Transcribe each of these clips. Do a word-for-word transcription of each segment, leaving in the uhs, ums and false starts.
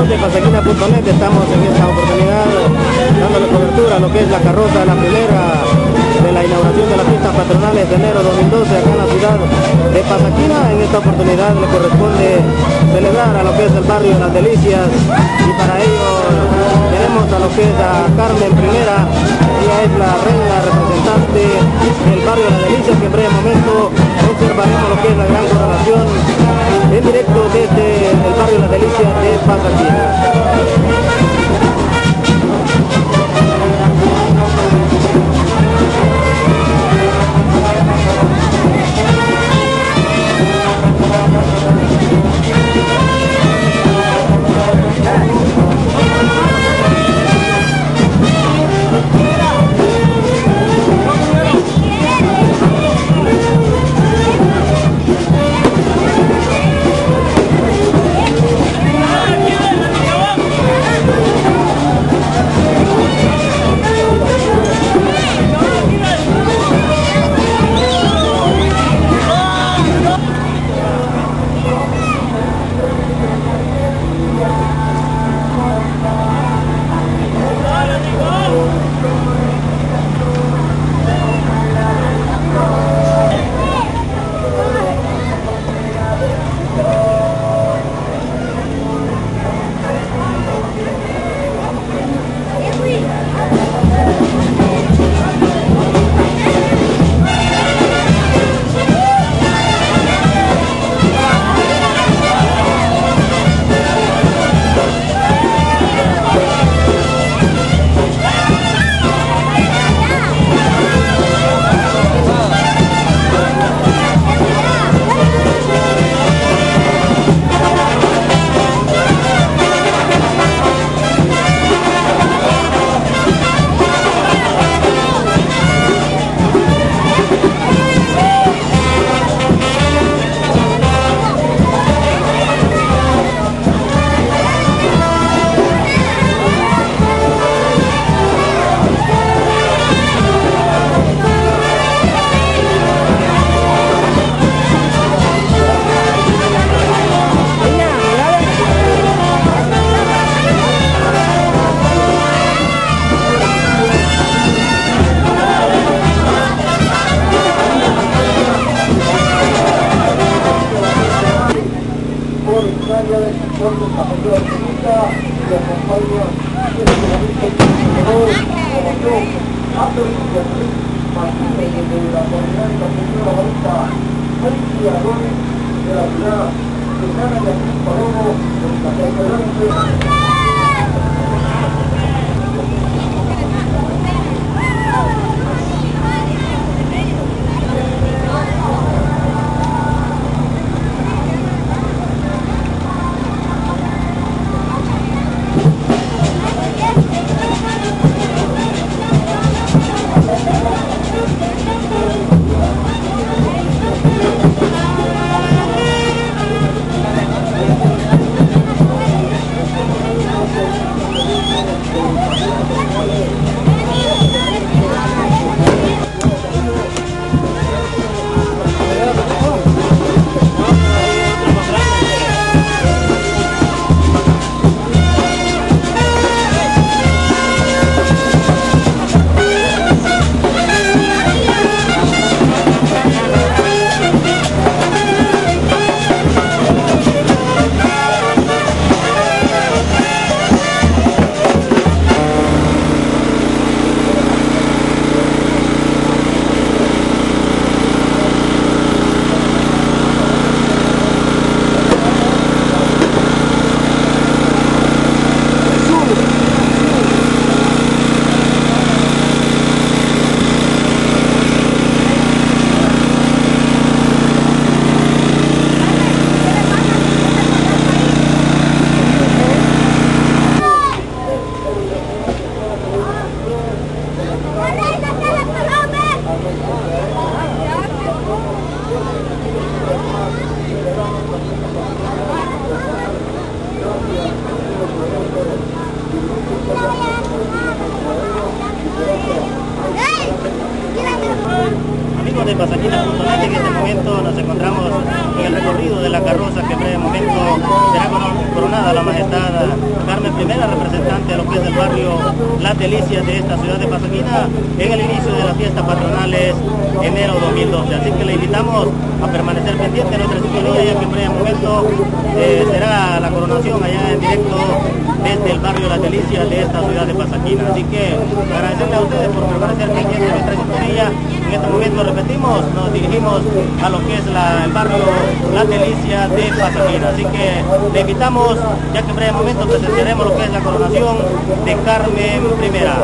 de pasaquina punto net estamos en esta oportunidad dándole cobertura a lo que es la carroza, la primera de la inauguración de las fiestas patronales de enero dos mil doce acá en la ciudad de Pasaquina. En esta oportunidad le corresponde celebrar a lo que es el barrio de Las Delicias y para ello tenemos a lo que es a Carmen Primera. Ella es la reina representante del barrio de Las Delicias, que en breve momento observaremos lo que es la gran coronación en directo desde el barrio de Las Delicias de Pasaquina. Majestad Carmen Primera, representante de lo que es el barrio Las Delicias de esta ciudad de Pasaquina, en el inicio de las fiestas patronales enero dos mil doce. Así que le invitamos a permanecer pendiente de nuestra sintonía, ya que en breve momento eh, será la coronación allá en directo desde el barrio Las Delicias de esta ciudad de Pasaquina. Así que agradecerle a ustedes por permanecer pendiente de nuestra sintonía. En este momento, repetimos, nos dirigimos a lo que es la, el barrio Las Delicias de Pasaquina. Así que le invitamos, ya que en breve momento presenciaremos lo que es la coronación de Carmen Primera.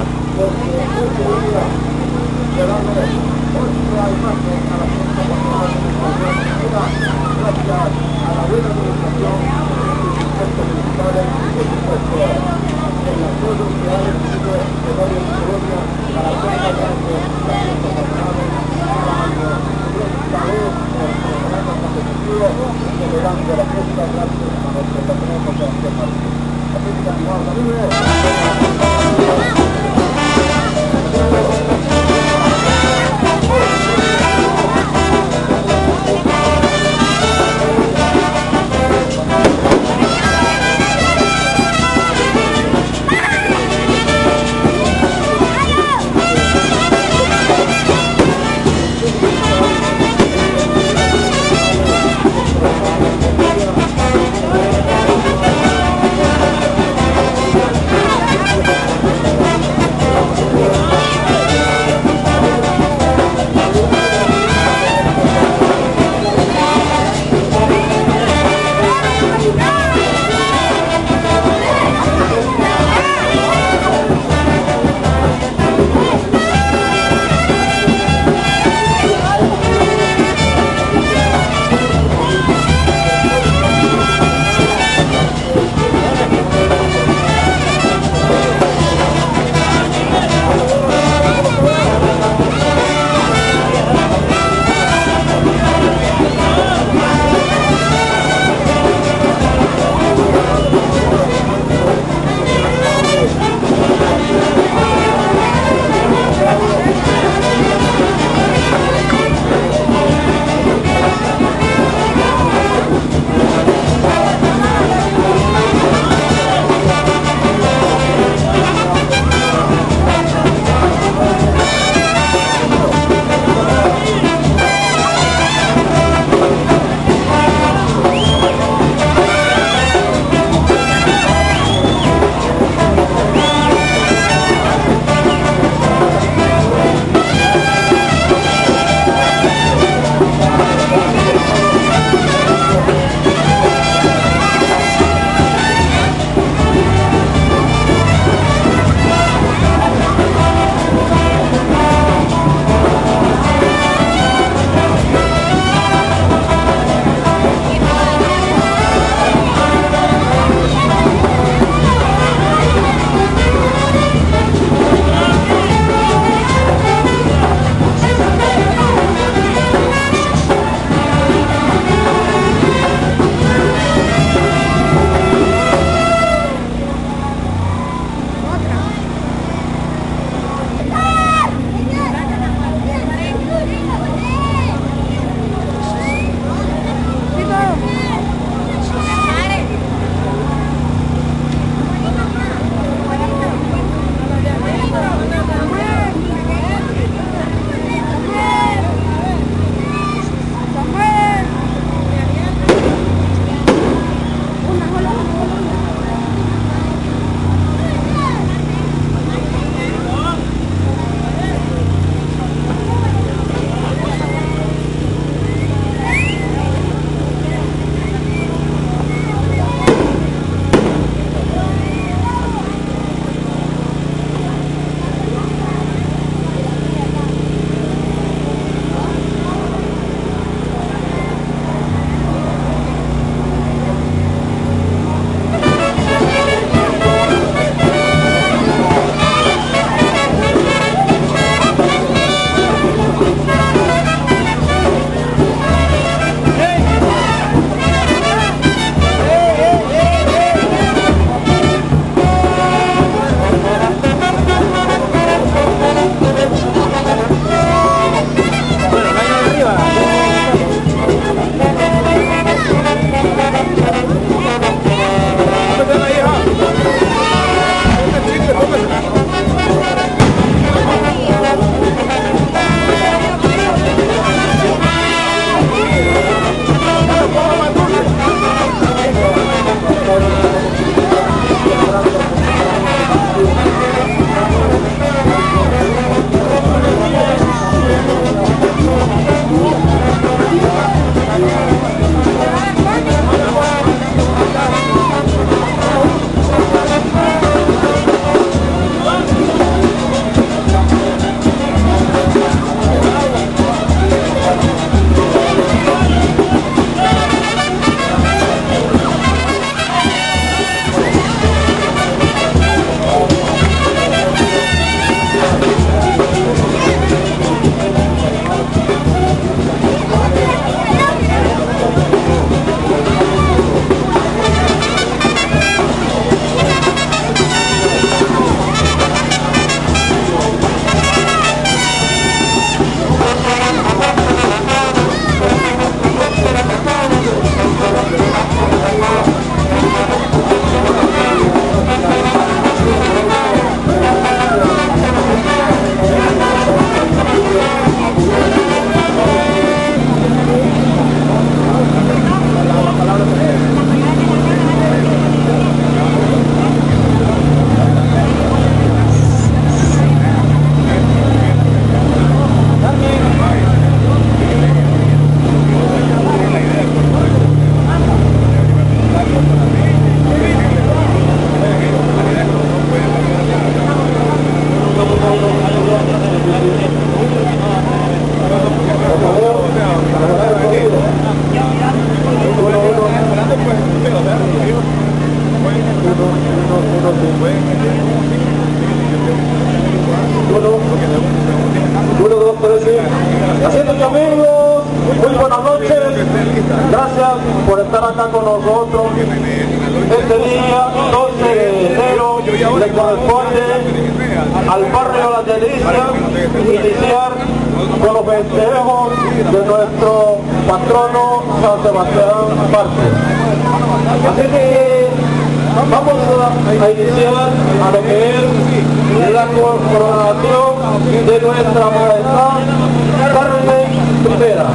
Uno, uno, dos, tres, sí. Así es, mis amigos, muy buenas noches. Gracias por estar acá con nosotros. Este día, doce de enero, le corresponde al barrio Las Delicias iniciar con los festejos de nuestro patrono San Sebastián Mártir. Así que vamos a iniciar a lo que es la coronación de nuestra majestad Carmen primera.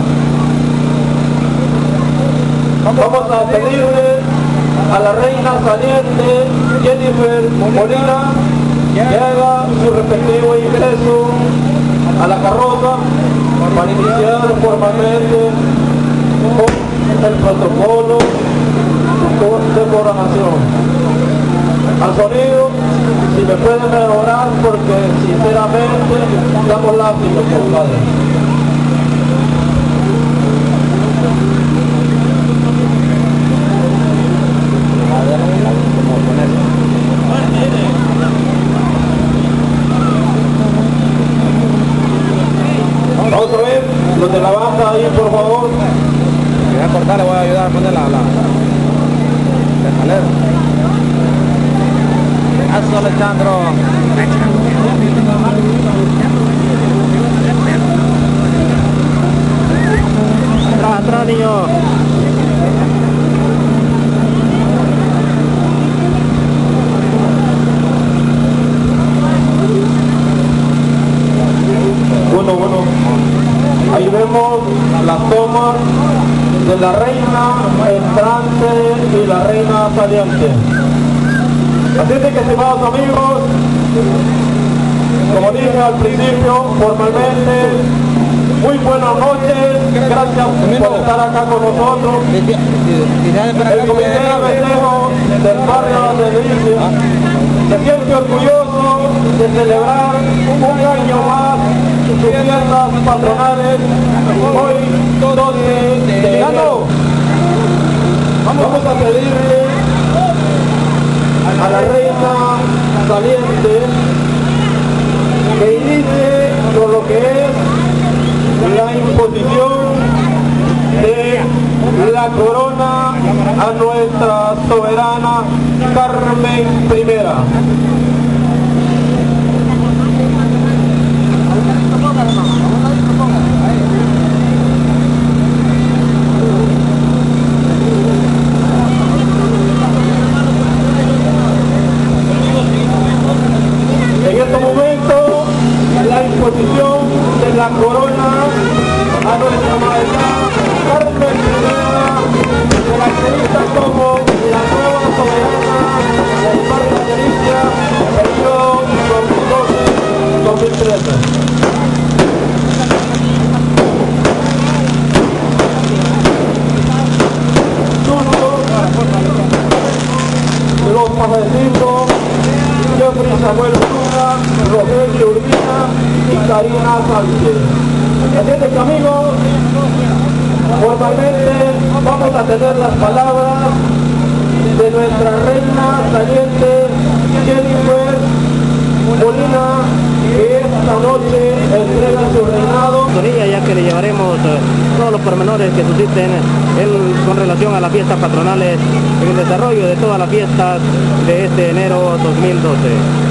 Vamos a pedirle a la reina saliente Jennifer Molina que haga su respectivo ingreso a la carroza para iniciar formalmente con el protocolo de coronación. Al sonido, si me pueden mejorar, porque sinceramente estamos lápidos, compadre. Vamos a ver, los de la banda ahí, por favor. Voy a cortar, le voy a ayudar a poner la, la, la escalera. Eso, Alejandro. Atrás, atrás, niño. Bueno, bueno, ahí vemos las tomas de la reina entrante y la reina saliente. Así es que, estimados amigos, como dije al principio, formalmente, muy buenas noches, gracias por estar acá con nosotros. El comité de festejo del barrio Las Delicias se siente orgulloso de celebrar un año más sus fiestas patronales, hoy doce de enero. Vamos a pedirle a la reina saliente que inicie con lo que es la imposición de la corona a nuestra soberana Carmen primera. En este momento, la imposición de la corona a nuestra majestad Carmen primera, caracteriza como la nueva soberana del barrio Las Delicias, periodo dos mil doce dos mil trece. Los pajecitos Jeffrey Samuel Luna, Rogelio Urbina y Karina Sánchez. Así es que, amigos, formalmente vamos a tener las palabras de nuestra reina saliente Jennifer Molina, que esta noche entrega su reinado. Ya que le llevaremos eh, todos los pormenores que susciten en, con relación a las fiestas patronales en el desarrollo de todas las fiestas de este enero dos mil doce.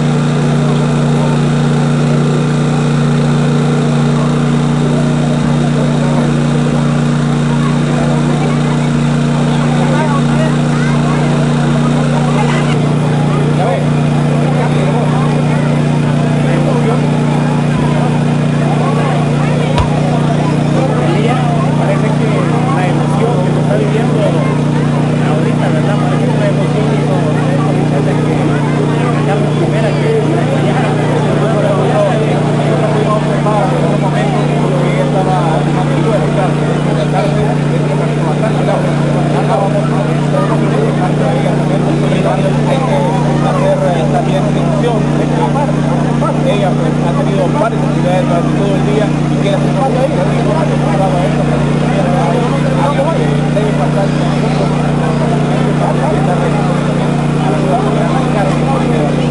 Ella pues, ha tenido varias actividades durante todo el día y quiere hacer parte de ella. Debe pasar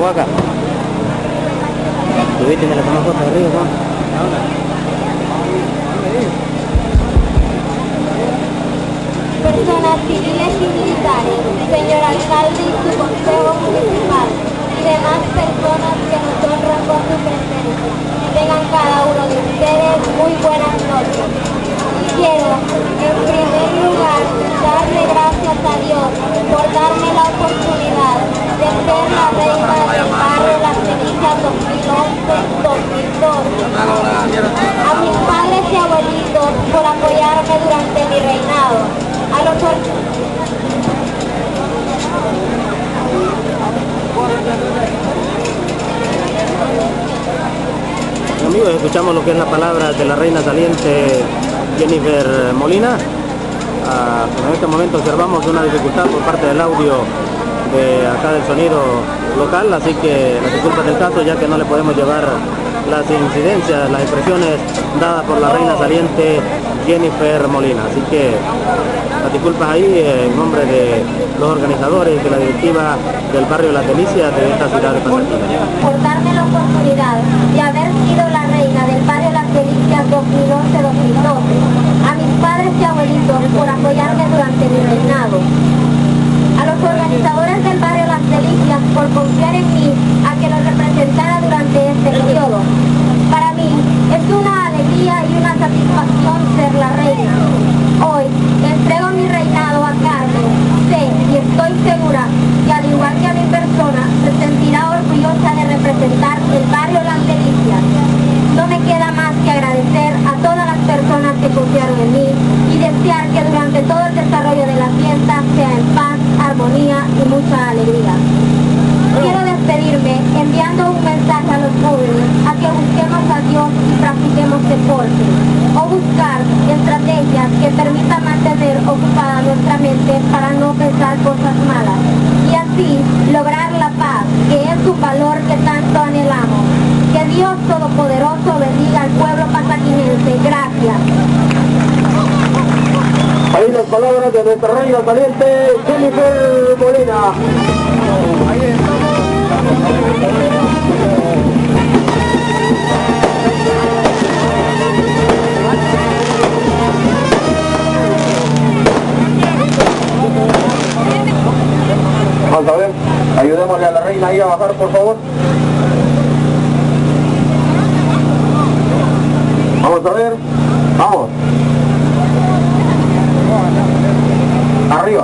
Huaca. Tuviste, me la tomó foto de río, ¿no? Personas civiles y militares, señor alcalde y su consejo municipal, y demás personas que nos honran con su presencia. Tengan cada uno de ustedes muy buenas noches. Quiero, en primer lugar, darle gracias a Dios por darme la oportunidad de ser la reina del barrio Las Delicias dos mil once dos mil doce. A mis padres y abuelitos por apoyarme durante mi reinado. A los Amigos, escuchamos lo que es la palabra de la reina saliente Jennifer Molina. Ah, en este momento observamos una dificultad por parte del audio de acá del sonido local, así que las disculpas del caso, ya que no le podemos llevar las incidencias, las expresiones dadas por la reina saliente Jennifer Molina. Así que las disculpas ahí eh, en nombre de los organizadores de la directiva del barrio Las Delicias de esta ciudad de Pasaquina. Por darme la oportunidad de haber sido la reina del barrio Las Delicias dos mil once dos mil doce. A mis padres y abuelitos por apoyarme durante mi reinado. A los organizadores del barrio Las Delicias por confiar en mí a que los representara durante este periodo. Para mí es una alegría y una satisfacción ser la reina. Hoy entrego mi reinado a Carmen. Sé y estoy segura que al igual que a mi persona se sentirá orgullosa de representar el barrio Las Delicias. No me queda más que agradecer a todas las personas que confiaron en mí y desear que durante todo el desarrollo de la fiesta sea en paz, armonía y mucha alegría. Quiero despedirme enviando un mensaje a los jóvenes a que busquemos a Dios y practiquemos deporte, o buscar estrategias que permitan mantener ocupada nuestra mente para no pensar cosas malas, y así lograr la paz, que es un valor que tanto anhelamos. Que Dios Todopoderoso bendiga al pueblo pasaquinense. Gracias. Ahí las palabras de nuestra reina saliente Jennifer Molina. Vamos a ver, ayudémosle a la reina ahí a bajar, por favor. Vamos a ver, vamos. Arriba.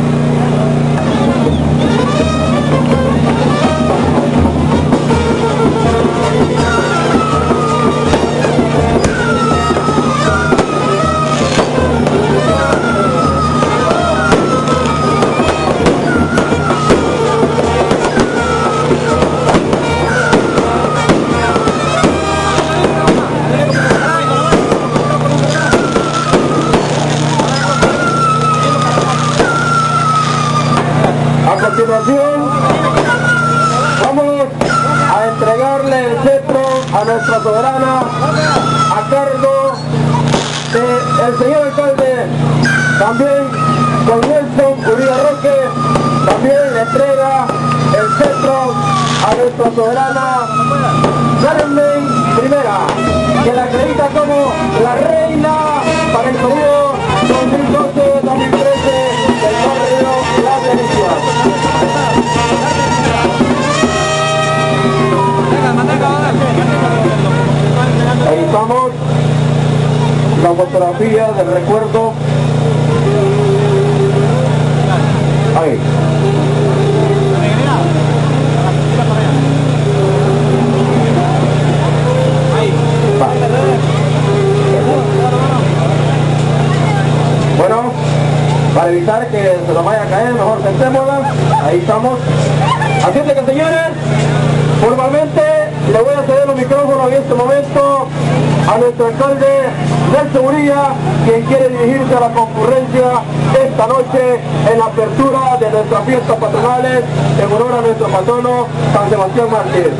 A continuación, vamos a entregarle el cetro a nuestra soberana a cargo del señor alcalde, también con Nelson Uribe Roque. También le entrega el cetro a nuestra soberana Carmen Primera, que la acredita como la reina para el periodo dos mil doce dos mil trece del barrio Las Delicias. Ahí estamos, la fotografía del recuerdo. Ahí. Bueno, para evitar que se nos vaya a caer, mejor sentémosla. Ahí estamos. Así es que, señores, formalmente le voy a ceder los micrófonos en este momento a nuestro alcalde Nelson Uribe, quien quiere dirigirse a la concurrencia esta noche en la apertura de nuestras fiestas patronales en honor a nuestro patrono San Sebastián Mártir.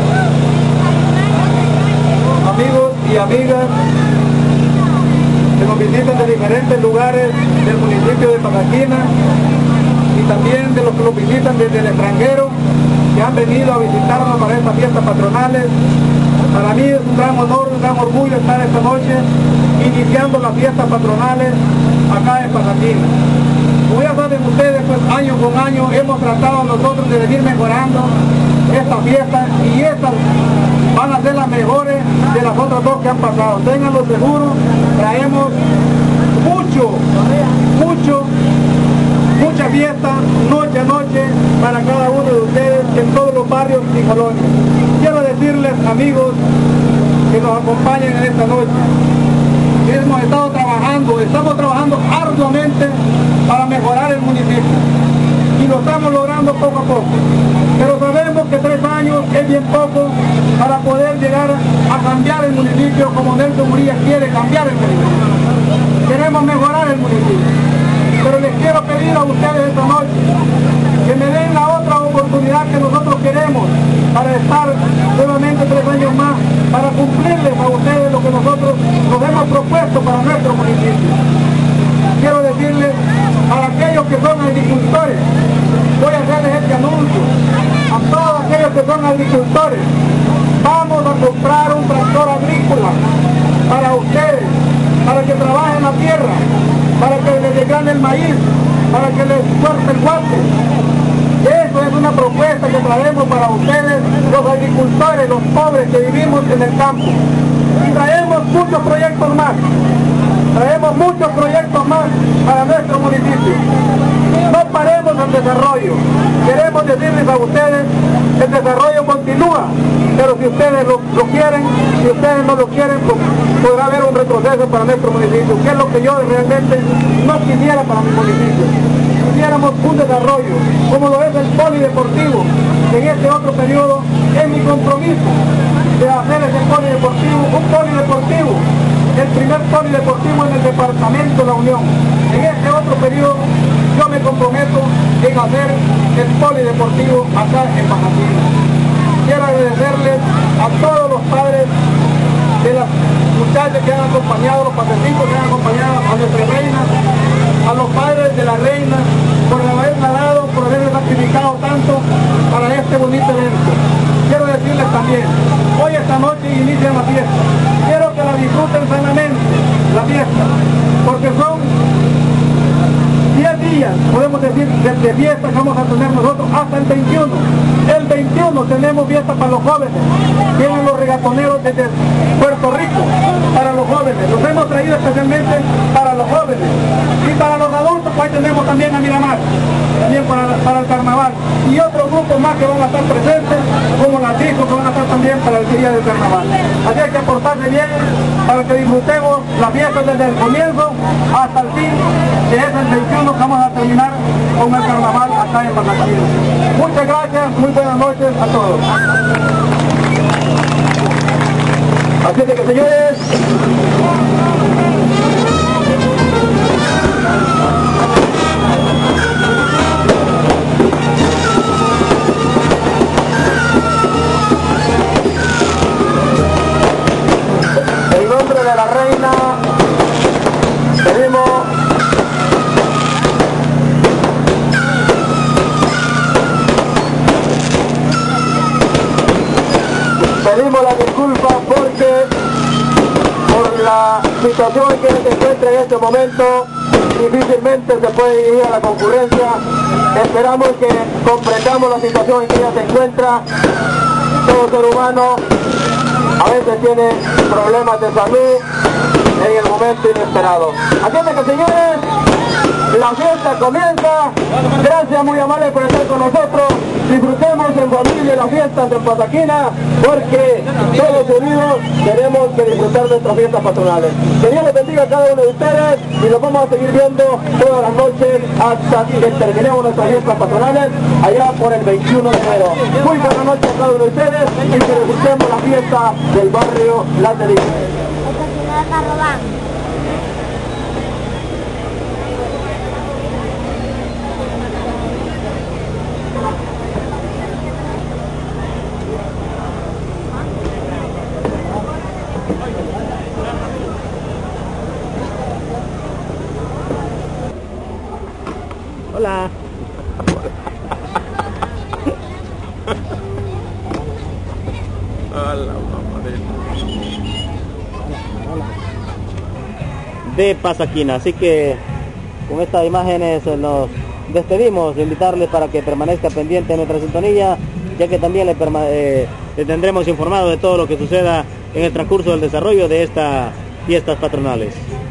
Amigos y amigas, nos visitan de diferentes lugares del municipio de Pasaquina y también de los que nos visitan desde el extranjero, que han venido a visitarnos para estas fiestas patronales. Para mí es un gran honor, un gran orgullo estar esta noche iniciando las fiestas patronales acá en Pasaquina. Como ya saben ustedes, pues año con año hemos tratado nosotros de venir mejorando estas fiestas y estas van a ser las mejores de las otras dos que han pasado. Ténganlo seguro, traemos mucho, mucho, mucha fiesta, noche a noche, para cada uno de ustedes en todos los barrios y colonias. Quiero decirles, amigos, que nos acompañen en esta noche, que hemos estado trabajando, estamos trabajando arduamente para mejorar el municipio y lo estamos logrando poco a poco. Pero sabemos que tres años es bien poco para poder llegar a cambiar el municipio como Nelson Murillas quiere cambiar el municipio. Queremos mejorar el municipio. Pero les quiero pedir a ustedes esta noche que me den la otra oportunidad que nosotros queremos para estar nuevamente tres años más, para cumplirles a ustedes lo que nosotros nos hemos propuesto para nuestro municipio. Quiero decirles a aquellos que son agricultores, voy a hacerles este anuncio, a todos aquellos que son agricultores, vamos a comprar un tractor agrícola para ustedes, para que trabajen la tierra, para que les desgrane el maíz, para que les suelte el guante. Eso es una propuesta que traemos para ustedes, los agricultores, los pobres que vivimos en el campo. Y traemos muchos proyectos más, traemos muchos proyectos más para nuestro municipio. No paremos el desarrollo. Queremos decirles a ustedes que el desarrollo continúa, pero si ustedes lo, lo quieren, si ustedes no lo quieren, pues podrá haber un retroceso para nuestro municipio, que es lo que yo realmente no quisiera para mi municipio. Quisiéramos un desarrollo, como lo es el polideportivo, que en este otro periodo es mi compromiso de hacer ese polideportivo, un polideportivo, el primer polideportivo en el departamento de La Unión. En este otro periodo yo me comprometo en hacer el polideportivo acá en Pasaquina. Quiero agradecerles a todos los padres de las muchachas que han acompañado, los patecitos que han acompañado a nuestra reina, a los padres de la reina, por haberla dado, por haberle sacrificado tanto para este bonito evento. Quiero decirles también, hoy esta noche inicia la fiesta. Quiero que la disfruten sanamente, la fiesta, porque son diez días, podemos decir, de, de fiesta que vamos a tener nosotros hasta el veintiuno. El veintiuno tenemos fiesta para los jóvenes. Vienen los regatoneros desde Puerto Rico para los jóvenes. Los hemos traído especialmente para los jóvenes. Y para los adultos, pues ahí tenemos también a Miramar, también para, para el carnaval. Y otros grupos más que van a estar presentes, como las discos que van a estar también para el día del carnaval. Así hay que aportarse bien para que disfrutemos la fiesta desde el comienzo hasta el fin, que es el veintiuno, que vamos a terminar con el carnaval acá en Pasaquina. Muchas gracias, muy buenas noches a todos. Así que, señores, en nombre de la reina pedimos pedimos la disculpa porque por la situación en que se encuentra en este momento difícilmente se puede ir a la concurrencia. Esperamos que comprendamos la situación en que ella se encuentra. Todo ser humano a veces tiene problemas de salud en el momento inesperado. Así es que, señores, la fiesta comienza. Gracias, muy amables por estar con nosotros. Disfrutemos en familia las fiestas de Pasaquina, porque todos unidos tenemos que disfrutar de nuestras fiestas patronales. Que Dios les bendiga a cada uno de ustedes y nos vamos a seguir viendo todas las noches hasta que terminemos nuestras fiestas patronales allá por el veintiuno de enero. Muy buenas noches a cada uno de ustedes y que disfrutemos la fiesta del barrio La Terilla. Hola. Hola, de Pasaquina. Así que con estas imágenes nos despedimos, invitarles para que permanezca pendiente de nuestra sintonía, ya que también le, eh, le tendremos informado de todo lo que suceda en el transcurso del desarrollo de estas fiestas patronales.